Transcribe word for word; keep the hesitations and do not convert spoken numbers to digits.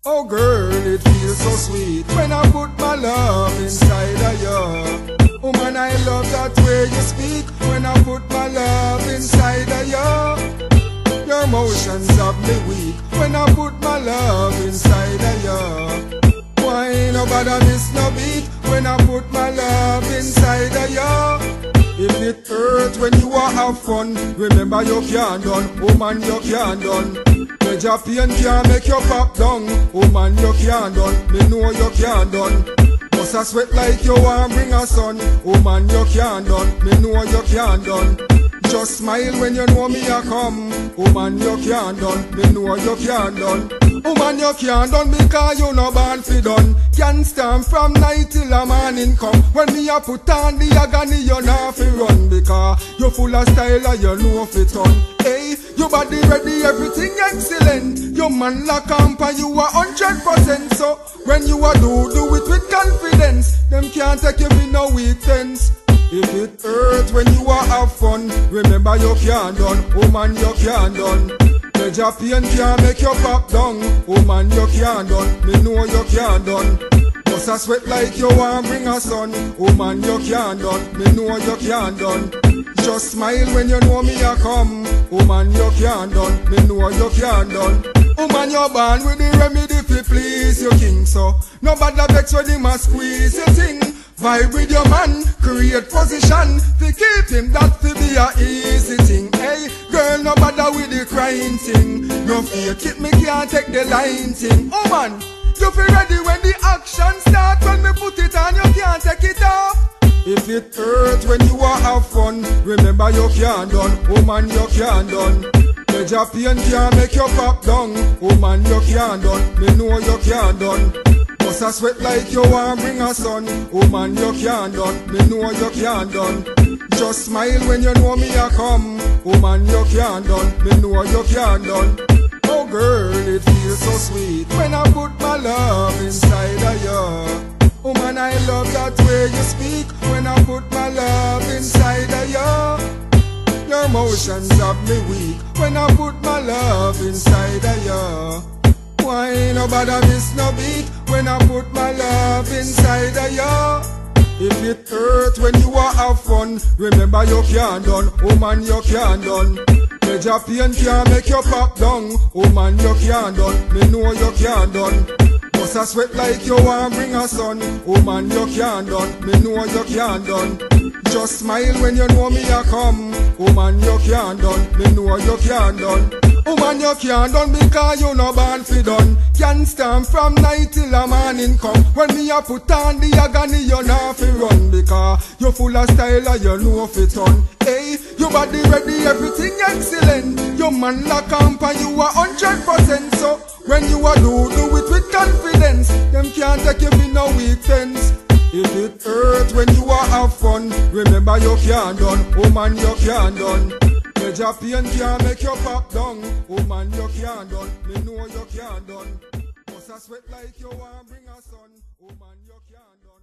Oh girl, it feels so sweet when I put my love inside of you. Woman, I love that way you speak when I put my love inside of you. Your emotions have me weak when I put my love inside of you. Why nobody miss no beat when I put my love inside of you? If it hurt when you are have fun, remember you can't done, woman you can't done. Pleasure pain can't make you pop down, woman you can't done, me know you can't done. Must a sweat like you want bring a son, woman you can't done, me know you can't done. Just smile when you know me a come, woman you can't done, me know you can't done. Woman you can't done because you no born fi done. Can't stand from night till a morning come. When me a put on the agony you not fi run, because you full of style and you know fi turn. Hey, your body ready, everything excellent. Your man lock up and you a hundred percent. So when you a do, do it with confidence. Them can't take you in no weekends. If it hurt when you a have fun, remember you can't done, woman you can't done. Pleasure pain can't make you pop down, woman you can't done, me know you can't done. Must a sweat like you want bring a son, woman you can't done, me know you can't done. Just smile when you know me a come, woman you can't done, me know you can't done. Woman you born with the remedy fi please your king, so nobody vex when him a squeeze your thing. Vibe with your man, create position to keep him, that to be a easy thing. Hey, girl, no bother with the crying thing. No fear, keep me can't take the line thing. Oh man, you feel ready when the action start. When me put it on, you can't take it off. If it hurt when you are have fun, remember you can't done, woman you can't done. Pleasure pain can't make you pop down, woman you can't done, me know you can't done. Must a sweat like you want bring a son, woman you can't done, me know you can't done. Just smile when you know me a come, woman you can't done, me know you can't done. Oh girl, it feels so sweet when I put my love inside of you. Woman, I love that way you speak when I put my love inside of you. Your emotions have me weak when I put my love inside of you. Why nobody miss no beat when I put my love inside of you? If it hurt when you are have fun, remember you can't done, woman you can't done. Pleasure pain can't make you pop down, woman you can't done, me know you can't done. Must a sweat like you want bring a son, woman you can't done, me know you can't done. Just smile when you know me a come, woman you can't done, me know you can't done. Woman you can't done because you no born fi done. Can't stand from night till a morning come. When me a put on the agony you not fi run, because you full of style and you know fi turn. Hey, your body ready, everything excellent. Your man lock up and you a hundred percent. So when you a do, do it with confidence. Them can't take you in no weekends. If it hurt when you a have fun, remember you can't done, woman you can't done. Pleasure pain can't make you pop down, woman you can't done, me know you can't done. Must a sweat like you want bring a son, woman you can't done.